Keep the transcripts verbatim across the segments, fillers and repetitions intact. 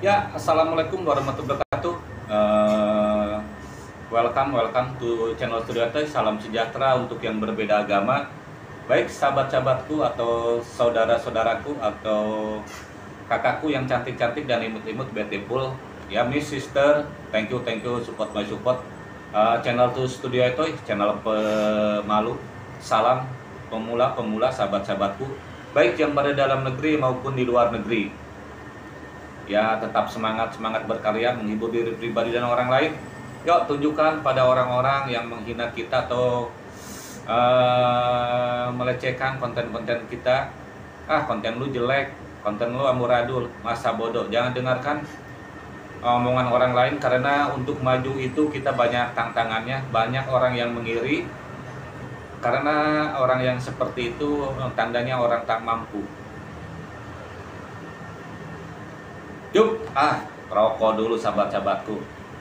Ya, assalamualaikum warahmatullahi wabarakatuh. Uh, welcome, welcome to channel Studio Toy. Salam sejahtera untuk yang berbeda agama. Baik sahabat-sahabatku atau saudara-saudaraku atau kakakku yang cantik-cantik dan imut-imut, beautiful. Ya, Miss Sister, thank you, thank you, support my support. Uh, channel to Studio Toy, channel pemalu. Salam pemula-pemula, sahabat-sahabatku. Baik yang berada dalam negeri maupun di luar negeri. Ya, tetap semangat semangat berkarya, menghibur diri pribadi dan orang lain. Yuk, tunjukkan pada orang-orang yang menghina kita atau uh, melecehkan konten-konten kita. Ah, konten lu jelek, konten lu amburadul, masa bodoh. Jangan dengarkan omongan orang lain, karena untuk maju itu kita banyak tantangannya. Banyak orang yang mengiri, karena orang yang seperti itu tandanya orang tak mampu. Yuk, ah, rokok dulu sahabat-sahabatku.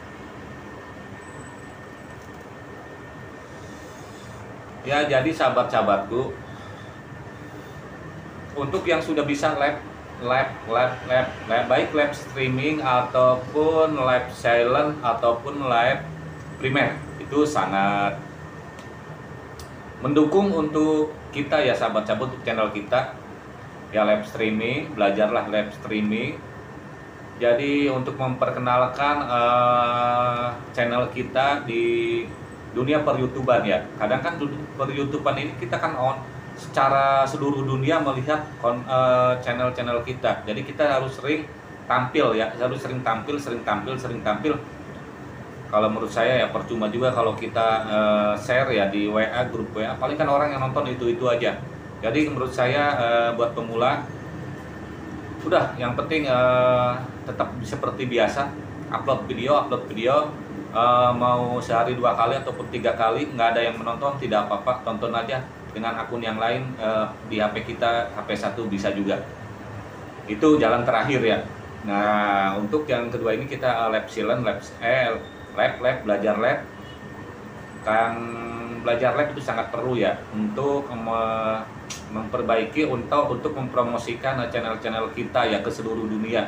Ya, jadi sahabat-sahabatku, untuk yang sudah bisa live, live, live, live, live, baik live streaming ataupun live silent ataupun live primer, itu sangat mendukung untuk kita ya sahabat-sahabat, untuk channel kita. Ya, live streaming, belajarlah live streaming. Jadi untuk memperkenalkan uh, channel kita di dunia per-YouTuban ya. Kadang kan per-YouTuban ini kita kan on secara seluruh dunia melihat channel-channel uh, kita. Jadi kita harus sering tampil ya, harus sering tampil, sering tampil, sering tampil. Kalau menurut saya ya percuma juga kalau kita uh, share ya di W A, grup W A. Paling kan orang yang nonton itu-itu aja. Jadi menurut saya uh, buat pemula, udah yang penting uh, tetap seperti biasa, upload video, upload video, uh, mau sehari dua kali ataupun tiga kali, nggak ada yang menonton, tidak apa-apa, tonton aja dengan akun yang lain uh, di H P kita, H P satu bisa juga. Itu jalan terakhir ya. Nah, untuk yang kedua ini kita uh, lab silent, lab eh lab lab belajar lab. Kan belajar lab itu sangat perlu ya untuk uh, memperbaiki untuk untuk mempromosikan channel-channel kita ya ke seluruh dunia.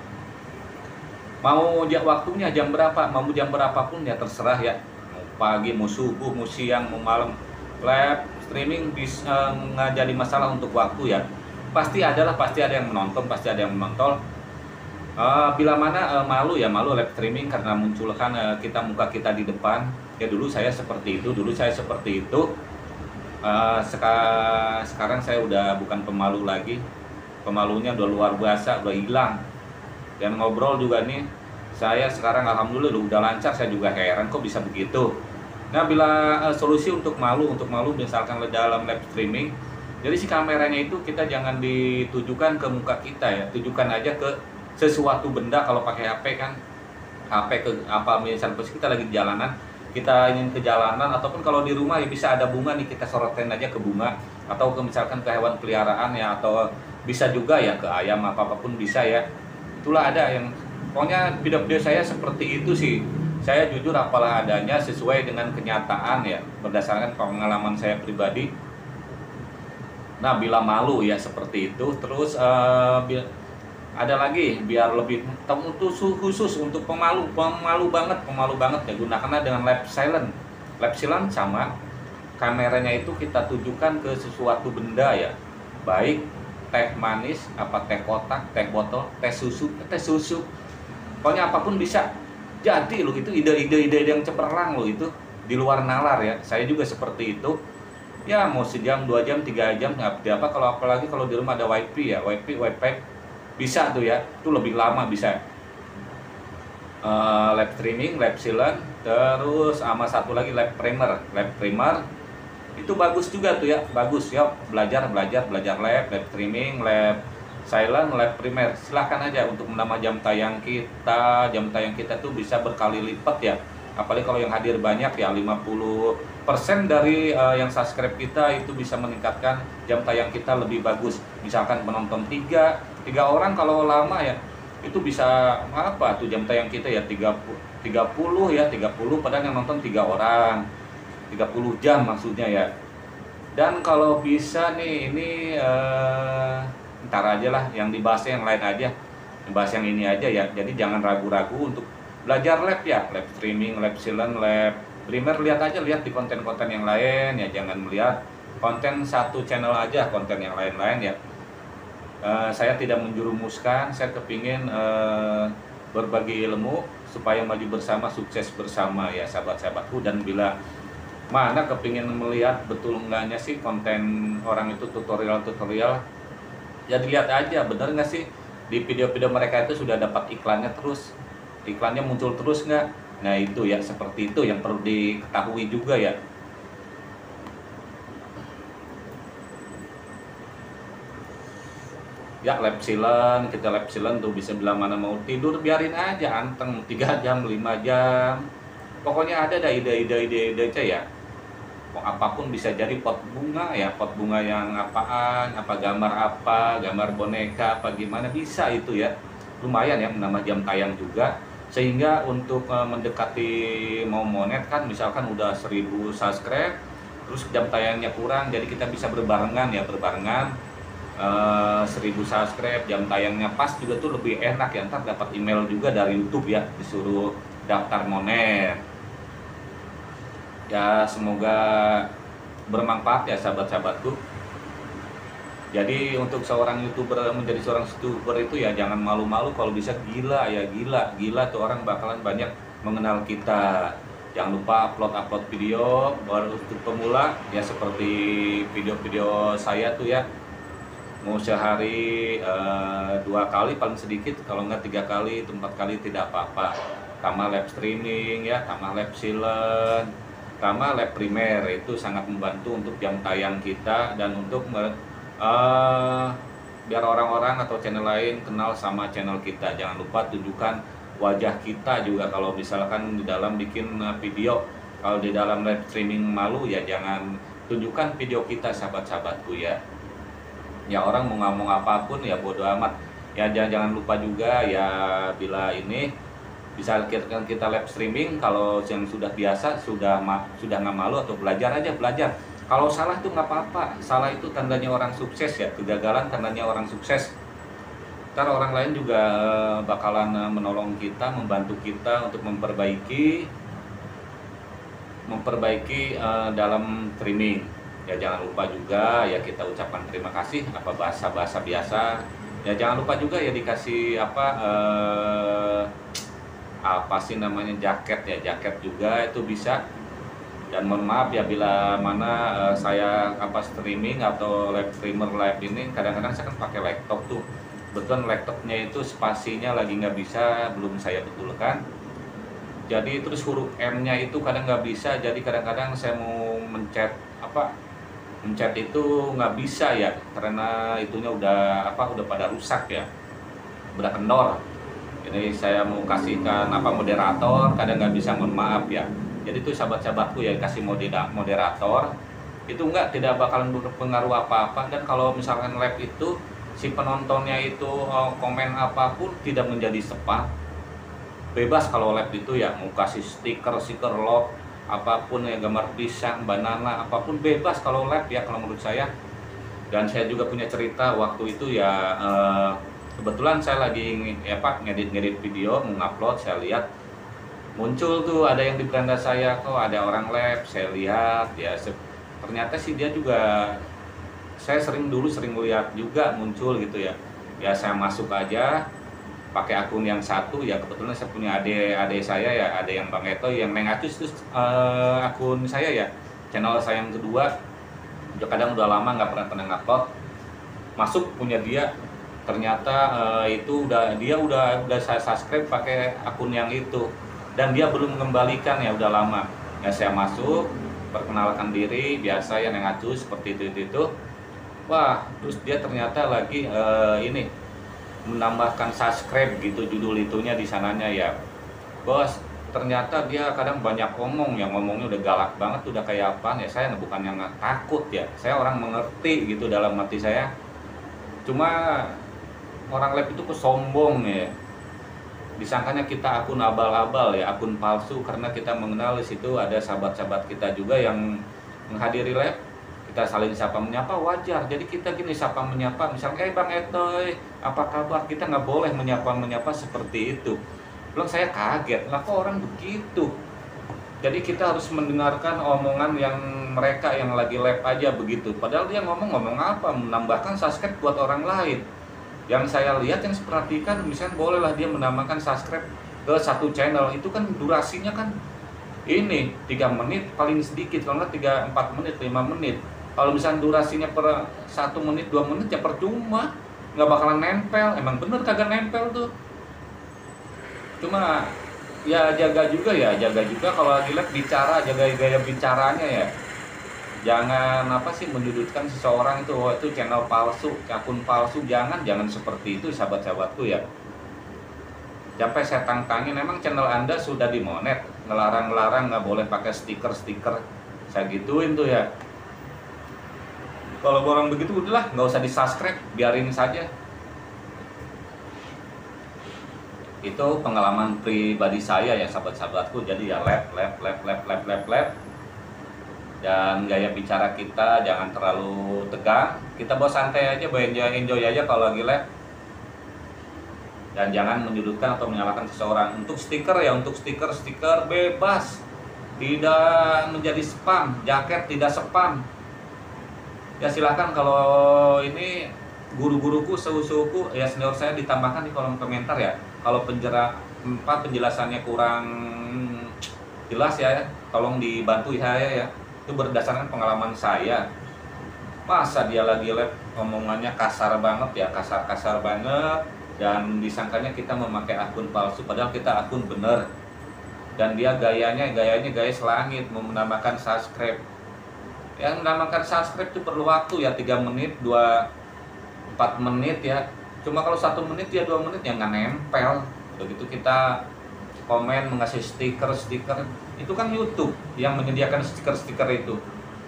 Mau waktunya jam berapa, mau jam berapapun ya terserah ya. Mau pagi, mau subuh, mau siang, mau malam, live streaming bisa nggak jadi masalah untuk waktu ya. Pasti adalah pasti ada yang menonton, pasti ada yang menonton. Uh, bila mana uh, malu ya malu live streaming karena munculkan uh, kita muka kita di depan. Ya dulu saya seperti itu, dulu saya seperti itu. Uh, seka, sekarang saya udah bukan pemalu lagi, pemalunya udah luar biasa, udah hilang. Dan ngobrol juga nih, saya sekarang alhamdulillah udah lancar, saya juga heran kok bisa begitu. Nah, bila uh, solusi untuk malu, untuk malu misalkan dalam live streaming, jadi si kameranya itu kita jangan ditujukan ke muka kita ya, tujukan aja ke sesuatu benda. Kalau pakai H P kan, H P ke apa misalnya kita lagi di jalanan, kita ingin ke jalanan, ataupun kalau di rumah ya bisa ada bunga nih, kita sorotin aja ke bunga, atau ke misalkan ke hewan peliharaan ya, atau bisa juga ya ke ayam, apapun bisa ya. Itulah ada yang pokoknya video-video saya seperti itu sih. Saya jujur apalah adanya sesuai dengan kenyataan ya, berdasarkan pengalaman saya pribadi. Nah, bila malu ya seperti itu. Terus uh, ada lagi biar lebih khusus untuk pemalu, pemalu banget, pemalu banget ya, gunakanlah dengan live silent. Live silent sama kameranya itu kita tujukan ke sesuatu benda ya, baik teh manis, apa teh kotak, teh botol, teh susu, teh susu, pokoknya apapun bisa. Jadi lo itu ide-ide ide yang cemerlang lo itu di luar nalar ya. Saya juga seperti itu. Ya mau sejam, dua jam, tiga jam, nggak apa kalau apalagi kalau di rumah ada wifi ya, wifi, wifi bisa tuh ya, itu lebih lama bisa. Uh, live streaming, live silent, terus sama satu lagi live primer, live primer itu bagus juga tuh ya, bagus ya, belajar belajar belajar live, live streaming, live silent, live primer. Silahkan aja untuk menambah jam tayang kita, jam tayang kita tuh bisa berkali lipat ya. Apalagi kalau yang hadir banyak ya, lima puluh persen dari uh, yang subscribe kita itu bisa meningkatkan jam tayang kita lebih bagus. Misalkan menonton tiga, tiga orang kalau lama ya, itu bisa apa tuh jam tayang kita ya tiga puluh ya, tiga puluh padahal yang nonton tiga orang, tiga puluh jam maksudnya ya. Dan kalau bisa nih ini uh, ntar aja lah yang dibahasnya yang lain aja. bahas yang ini aja ya. Jadi jangan ragu-ragu untuk belajar lab ya, lab streaming, lab silent, lab primer. Lihat aja, lihat di konten-konten yang lain ya, jangan melihat konten satu channel aja, konten yang lain-lain ya. Uh, saya tidak menjurumuskan, saya kepingin uh, berbagi ilmu supaya maju bersama, sukses bersama ya sahabat-sahabatku. Dan bila mana kepingin melihat betul enggaknya sih konten orang itu tutorial-tutorial, ya dilihat aja bener nggak sih di video-video mereka itu sudah dapat iklannya terus, iklannya muncul terus nggak. Nah itu ya, seperti itu yang perlu diketahui juga ya. Ya lab silent, kita lab silent tuh bisa bilang mana mau tidur biarin aja anteng tiga jam, lima jam. Pokoknya ada dah ide-ide ide-ide aja ya. Apapun bisa jadi, pot bunga ya, pot bunga yang apaan, apa gambar apa, gambar boneka apa gimana, bisa itu ya. Lumayan ya menambah jam tayang juga. Sehingga untuk uh, mendekati mau monet kan, misalkan udah seribu subscribe terus jam tayangnya kurang, jadi kita bisa berbarengan ya, berbarengan uh, seribu subscribe jam tayangnya pas juga tuh lebih enak ya. Ntar dapat email juga dari YouTube ya, disuruh daftar monet ya. Semoga bermanfaat ya sahabat-sahabatku. Jadi untuk seorang youtuber, menjadi seorang youtuber itu ya jangan malu-malu, kalau bisa gila ya, gila gila tuh orang bakalan banyak mengenal kita. Jangan lupa upload-upload video. Baru untuk pemula ya seperti video-video saya tuh ya, mau sehari eh, dua kali paling sedikit, kalau enggak tiga kali, empat kali tidak apa-apa. Tambah live streaming ya, tambah live silent, tambah lab primer, itu sangat membantu untuk jam tayang kita dan untuk uh, biar orang-orang atau channel lain kenal sama channel kita. Jangan lupa tunjukkan wajah kita juga kalau misalkan di dalam bikin video. Kalau di dalam live streaming malu ya jangan tunjukkan video kita sahabat-sahabatku ya. Ya orang mau ngomong apapun ya bodo amat. Ya jangan, jangan lupa juga ya, bila ini bisa kita, kita live streaming, kalau yang sudah biasa sudah sudah nggak malu atau belajar aja, belajar. Kalau salah tuh nggak apa-apa, salah itu tandanya orang sukses ya, kegagalan tandanya orang sukses. Ntar orang lain juga bakalan menolong kita, membantu kita untuk memperbaiki memperbaiki uh, dalam streaming ya. Jangan lupa juga ya kita ucapkan terima kasih, apa bahasa-bahasa biasa ya. Jangan lupa juga ya dikasih apa uh, apa sih namanya, jaket ya, jaket juga itu bisa. Dan mohon maaf ya bila mana uh, saya apa streaming atau live streamer live ini kadang-kadang saya kan pakai laptop tuh, betul laptopnya itu spasinya lagi nggak bisa, belum saya betulkan. Jadi terus huruf M nya itu kadang nggak bisa, jadi kadang-kadang saya mau mencet apa mencet itu nggak bisa ya, karena itunya udah apa udah pada rusak ya, udah kendor. Jadi saya mau kasihkan apa moderator, kadang nggak bisa, mohon maaf ya. Jadi itu sahabat-sahabatku ya, kasih moderator itu enggak tidak bakalan berpengaruh apa-apa. Dan kalau misalkan live itu si penontonnya itu komen apapun tidak menjadi spam, bebas kalau live itu ya, mau kasih stiker, stiker love apapun ya, gambar pisang, banana apapun bebas kalau live ya kalau menurut saya. Dan saya juga punya cerita waktu itu ya, eh, kebetulan saya lagi ya Pak ngedit-ngedit video, mengupload, saya lihat muncul tuh ada yang di beranda saya, kok ada orang live. Saya lihat ya, ternyata sih dia juga, saya sering dulu sering melihat juga muncul gitu ya. Ya saya masuk aja pakai akun yang satu ya, kebetulan saya punya adik-adik saya ya, ada yang Bang Eto, yang Neng Acus, terus uh, akun saya ya, channel saya yang kedua udah kadang udah lama nggak pernah pernah ngupload, masuk punya dia. Ternyata uh, itu udah dia udah udah saya subscribe pakai akun yang itu, dan dia belum mengembalikan ya, udah lama ya. Saya masuk perkenalkan diri biasa ya, Neng Acus seperti itu, itu itu wah, terus dia ternyata lagi uh, ini menambahkan subscribe gitu, judul itunya di sananya ya bos. Ternyata dia kadang banyak ngomong, yang ngomongnya udah galak banget, udah kayak apaan ya. Saya bukan yang takut ya, saya orang mengerti gitu dalam hati saya. Cuma orang live itu kesombong ya, disangkanya kita akun abal-abal ya, akun palsu, karena kita mengenal di situ ada sahabat-sahabat kita juga yang menghadiri live. kita saling sapa menyapa wajar. Jadi kita gini sapa menyapa, misalnya eh Bang Etoy apa kabar, kita nggak boleh menyapa menyapa seperti itu. Belum saya kaget lah kok orang begitu. Jadi kita harus mendengarkan omongan yang mereka yang lagi live aja begitu. Padahal dia ngomong-ngomong apa, menambahkan subscribe buat orang lain. Yang saya lihat, yang saya perhatikan, misalnya bolehlah dia menambahkan subscribe ke satu channel, itu kan durasinya kan ini tiga menit paling sedikit, kalau nggak tiga empat menit, lima menit. Kalau misalnya durasinya per satu menit, dua menit ya percuma, nggak bakalan nempel. Emang bener kagak nempel tuh. Cuma ya jaga juga ya, jaga juga kalau lagi live bicara, jaga gaya bicaranya ya. Jangan apa sih menyudutkan seseorang itu, oh itu channel palsu, akun palsu, jangan, jangan seperti itu sahabat-sahabatku ya. Sampai saya tantangin, emang channel Anda sudah dimonet, ngelarang-ngelarang nggak boleh pakai stiker-stiker, saya gituin tuh ya. Kalau orang begitu udahlah, nggak usah di subscribe, biarin saja. Itu pengalaman pribadi saya ya sahabat-sahabatku. Jadi ya lab, lab, lab, lab, lab, lab, lab. Dan gaya bicara kita jangan terlalu tegang, kita bawa santai aja, bawa enjoy, enjoy aja kalau lagi live. Dan jangan menyudutkan atau menyalahkan seseorang. Untuk stiker ya, untuk stiker, stiker bebas, tidak menjadi spam, jaket tidak spam. Ya silahkan kalau ini guru-guruku, suhu-suhuku, ya senior saya ditambahkan di kolom komentar ya. Kalau penjera, empat penjelasannya kurang jelas ya, tolong dibantu saya ya. Itu berdasarkan pengalaman saya. Masa dia lagi live omongannya kasar banget ya, kasar-kasar banget. Dan disangkanya kita memakai akun palsu, padahal kita akun bener. Dan dia gayanya, gayanya gaya selangit, mau menambahkan subscribe. Yang menambahkan subscribe itu perlu waktu ya, tiga menit, dua, empat menit ya. Cuma kalau satu menit ya dua menit ya nggak nempel. Begitu kita komen mengasih stiker-stiker, itu kan YouTube yang menyediakan stiker-stiker itu.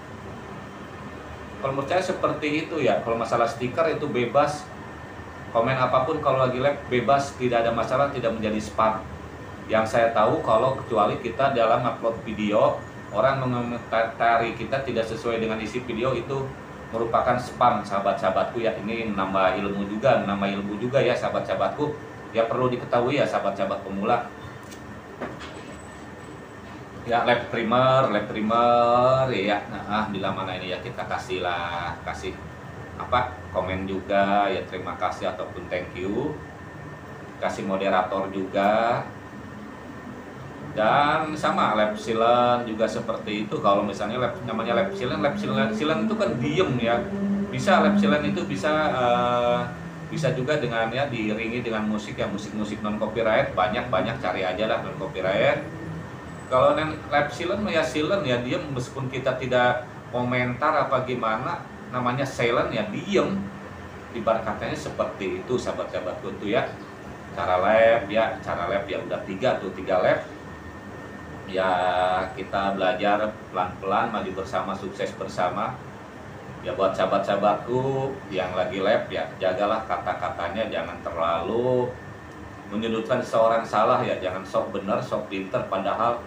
Kalau menurut saya seperti itu ya. Kalau masalah stiker itu bebas, komen apapun kalau lagi live bebas, tidak ada masalah, tidak menjadi spam. Yang saya tahu kalau kecuali kita dalam upload video, orang mengomentari kita tidak sesuai dengan isi video, itu merupakan spam sahabat-sahabatku ya. Ini menambah ilmu juga, menambah ilmu juga ya sahabat-sahabatku. Ya perlu diketahui ya sahabat-sahabat pemula. Ya live primer, live primer ya. Nah, bila mana ini ya kita kasih lah, kasih apa komen juga ya, terima kasih ataupun thank you, kasih moderator juga. Dan sama live silent juga seperti itu. Kalau misalnya live, namanya live silent, live silent, silent itu kan diem ya. Bisa live silent itu bisa uh, bisa juga dengan ya diiringi dengan musik ya, musik-musik non copyright, banyak-banyak, cari aja lah non copyright. Kalau live silent ya silent ya, diem meskipun kita tidak komentar apa gimana, namanya silent ya diem. Ibarat katanya seperti itu sahabat-sahabatku tuh ya. Cara live ya, cara live ya udah tiga tuh, tiga live. Ya kita belajar pelan-pelan, maju bersama, sukses bersama. Ya buat sahabat-sahabatku yang lagi live ya, jagalah kata-katanya, jangan terlalu menyudutkan seorang salah ya, jangan sok bener, sok pinter padahal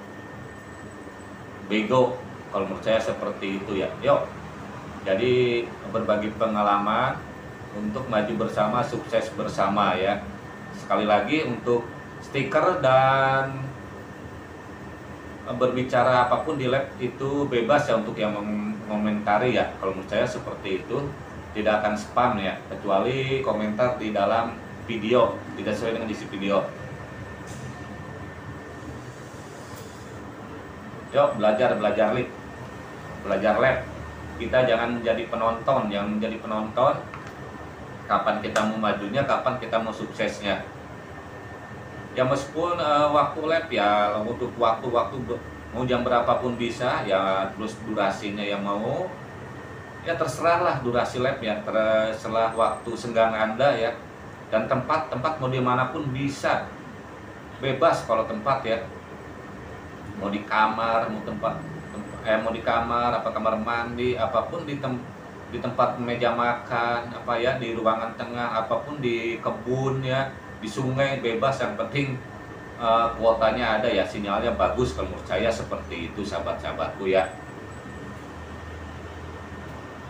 bego. Kalau menurut saya seperti itu ya. Yuk, jadi berbagi pengalaman untuk maju bersama, sukses bersama ya. Sekali lagi untuk stiker dan berbicara apapun di live itu bebas ya untuk yang mengomentari ya. Kalau menurut saya seperti itu, tidak akan spam ya, kecuali komentar di dalam video tidak sesuai dengan isi video. Yuk belajar, belajar live, belajar live. Kita jangan menjadi penonton, jangan menjadi penonton. Kapan kita mau majunya, kapan kita mau suksesnya. Ya meskipun uh, waktu live ya untuk waktu-waktu mau jam berapapun bisa ya, terus durasinya yang mau ya terserah lah durasi live ya, terserah waktu senggang Anda ya. Dan tempat, tempat mau dimanapun bisa, bebas kalau tempat ya. Mau di kamar, mau tempat, eh mau di kamar, apa kamar mandi, apapun di tem di tempat meja makan, apa ya di ruangan tengah, apapun di kebun ya, di sungai, bebas. Yang penting uh, kuotanya ada ya, sinyalnya bagus. Kalau menurut saya seperti itu sahabat-sahabatku ya.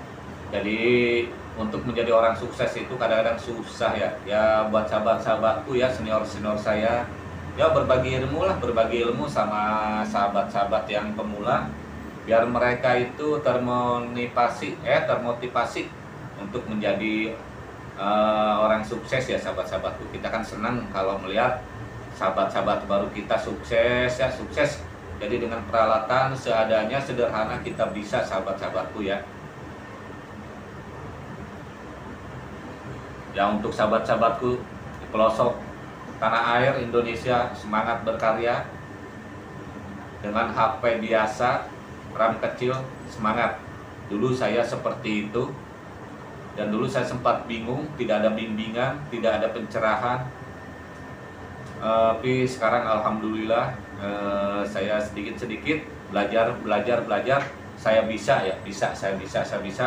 Jadi untuk menjadi orang sukses itu kadang-kadang susah ya. Ya buat sahabat-sahabatku ya, senior-senior saya, ya berbagi ilmu lah, berbagi ilmu sama sahabat-sahabat yang pemula, biar mereka itu termotivasi, eh termotivasi untuk menjadi uh, orang sukses ya sahabat-sahabatku. Kita kan senang kalau melihat sahabat-sahabat baru kita sukses ya, sukses. Jadi dengan peralatan seadanya, sederhana, kita bisa sahabat-sahabatku ya. Ya untuk sahabat-sahabatku di pelosok tanah air Indonesia, semangat berkarya. Dengan H P biasa, RAM kecil, semangat. Dulu saya seperti itu, dan dulu saya sempat bingung, tidak ada bimbingan, tidak ada pencerahan. Tapi sekarang alhamdulillah, eh, saya sedikit-sedikit belajar, belajar, belajar. Saya bisa ya, bisa, saya bisa, saya bisa.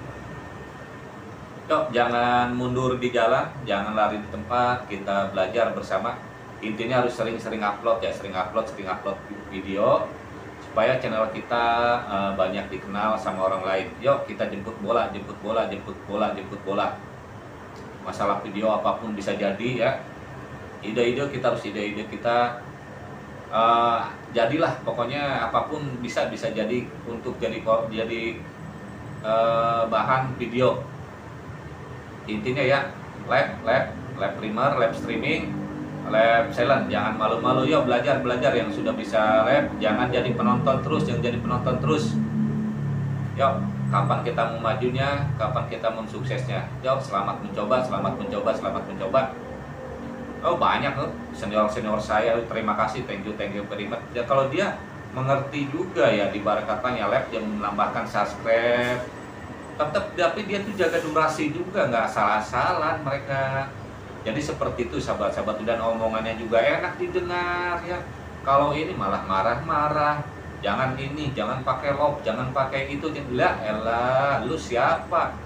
Yuk, jangan mundur di jalan, jangan lari di tempat, kita belajar bersama. Intinya harus sering-sering upload ya, sering upload, sering upload video, supaya channel kita uh, banyak dikenal sama orang lain. Yuk, kita jemput bola, jemput bola, jemput bola, jemput bola. Masalah video apapun bisa jadi ya. Ide-ide kita harus ide-ide kita uh, jadilah, pokoknya apapun bisa bisa jadi untuk jadi jadi uh, bahan video. Intinya ya, live, live, live streamer, live streaming, live silent, jangan malu-malu. Yuk belajar, belajar yang sudah bisa live, jangan jadi penonton terus, jangan jadi penonton terus. Yuk, kapan kita mau majunya, kapan kita mau suksesnya. Yuk, selamat mencoba, selamat mencoba, selamat mencoba. Oh banyak loh senior-senior saya, terima kasih, thank you, thank you very much. Ya, kalau dia mengerti juga ya, di barat katanya live yang menambahkan subscribe, tetap, tapi dia tuh jaga durasi juga, nggak salah-salah mereka. Jadi seperti itu sahabat-sahabat, dan omongannya juga enak didengar ya. Kalau ini malah marah-marah, jangan ini, jangan pakai love, jangan pakai itu. Lah elah, lu siapa?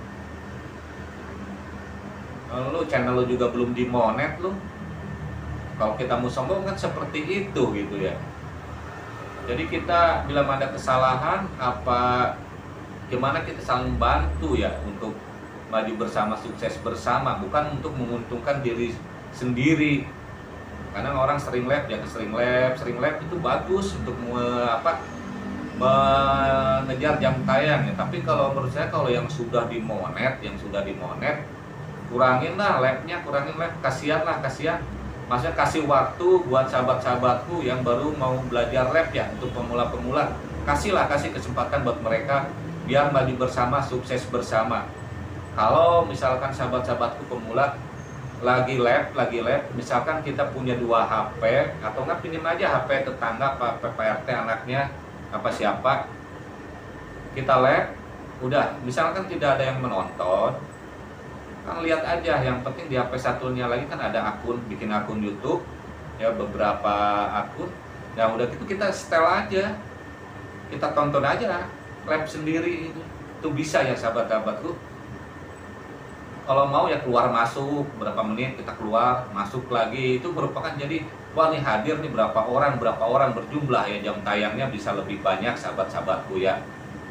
Lu channel lu juga belum dimonet lu. Kalau kita mau sombong kan seperti itu gitu ya. Jadi kita bila ada kesalahan apa, gimana kita saling bantu ya untuk maju bersama, sukses bersama, bukan untuk menguntungkan diri sendiri. Karena orang sering live, ya sering live, sering live itu bagus untuk me, apa, mengejar jam tayang ya. Tapi kalau menurut saya, kalau yang sudah dimonet, yang sudah dimonet, kurangin lah live-nya, kurangin live, kasihan lah, kasihan. Maksudnya kasih waktu buat sahabat-sahabatku yang baru mau belajar live ya, untuk pemula-pemula, kasihlah, kasih kesempatan buat mereka biar maju bersama, sukses bersama. Kalau misalkan sahabat-sahabatku pemula lagi live, lagi live, misalkan kita punya dua H P, atau nggak pinjam aja H P tetangga, Pak P R T anaknya, apa siapa, kita live, udah, misalkan tidak ada yang menonton, kan lihat aja, yang penting di H P satunya lagi kan ada akun, bikin akun YouTube, ya beberapa akun, nah udah gitu kita setel aja, kita tonton aja live sendiri. Itu itu bisa ya sahabat-sahabatku. Kalau mau ya keluar masuk berapa menit, kita keluar masuk lagi, itu merupakan jadi, wah nih hadir nih berapa orang, berapa orang berjumlah ya, jam tayangnya bisa lebih banyak sahabat-sahabatku ya.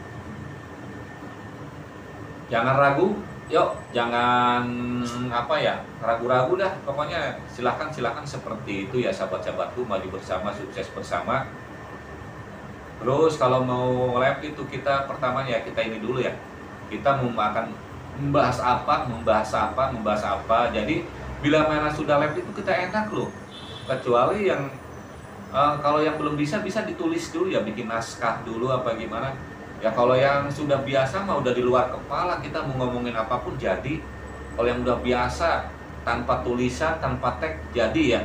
Jangan ragu, yuk jangan apa ya, ragu-ragu dah, pokoknya silahkan silahkan seperti itu ya sahabat-sahabatku, maju bersama, sukses bersama. Terus kalau mau live itu kita pertama ya, kita ini dulu ya, kita mau akan membahas apa, membahas apa, membahas apa. Jadi bila mana sudah live itu kita enak loh. Kecuali yang uh, kalau yang belum bisa, bisa ditulis dulu ya, bikin naskah dulu apa gimana. Ya kalau yang sudah biasa mah udah di luar kepala, kita mau ngomongin apapun jadi. Kalau yang udah biasa tanpa tulisan, tanpa teks, jadi ya.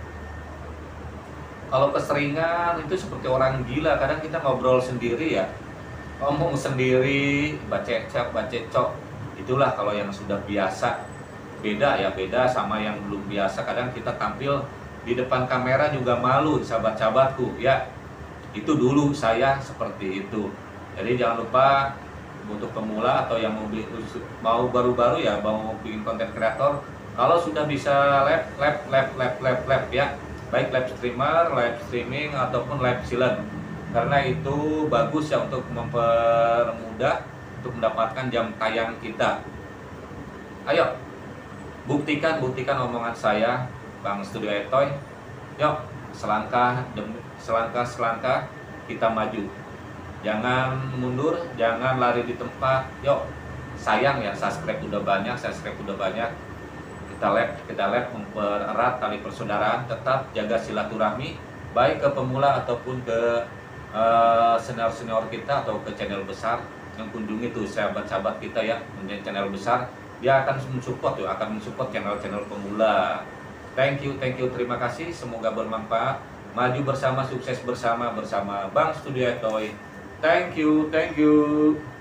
Kalau keseringan itu seperti orang gila, kadang kita ngobrol sendiri ya, ngomong sendiri, bacecak, bacecok. Itulah kalau yang sudah biasa. Beda ya, beda sama yang belum biasa. Kadang kita tampil di depan kamera juga malu, sahabat-sahabatku ya. Itu dulu saya seperti itu. Jadi jangan lupa, untuk pemula atau yang mau mau baru-baru ya, mau bikin konten kreator, kalau sudah bisa live, live, live, live, live, live ya, baik live streamer, live streaming ataupun live silent, karena itu bagus ya untuk mempermudah, untuk mendapatkan jam tayang kita. Ayo, buktikan, buktikan omongan saya, Bang Studio Etoy. Yuk, selangkah demi selangkah selangkah kita maju. Jangan mundur, jangan lari di tempat. Yuk, sayang ya, subscribe udah banyak, subscribe udah banyak. Kita lab, kita lab mempererat tali persaudaraan, tetap jaga silaturahmi, baik ke pemula ataupun ke uh, senior-senior kita atau ke channel besar. Yang kunjungi tuh sahabat-sahabat kita ya, menjadi channel besar, dia akan mensupport tuh, akan mensupport channel-channel pemula. Thank you, thank you, terima kasih, semoga bermanfaat. Maju bersama, sukses bersama, bersama Bang Studio Etoy. Thank you, thank you.